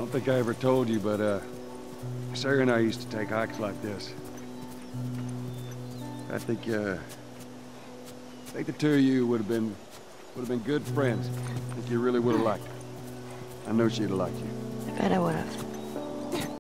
don't think I ever told you, but, Sarah and I used to take hikes like this. I think the two of you would have been good friends. I think you really would have liked her. I know she'd have liked you. I bet I would have.